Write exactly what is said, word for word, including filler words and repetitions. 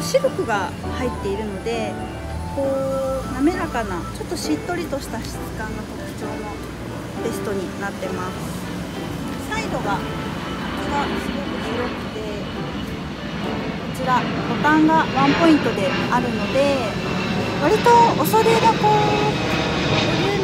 シルクが入っているので、こう滑らかなちょっとしっとりとした質感が特徴のベストになってます。サイドが口がすごく広くて、こちらボタンがワンポイントであるので、割とお袖がこうボリュー